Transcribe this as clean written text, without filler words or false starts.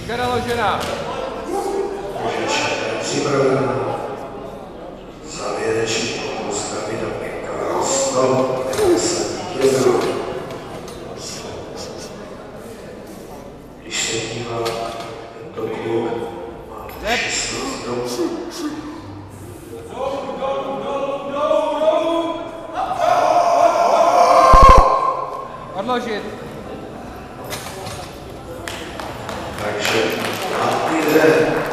Ruka naložená. Připravená. Závěrečný pokus Davida Pěka 191. Když se dívá, tento kluk má 16 domů. Odložit. Takže na 4.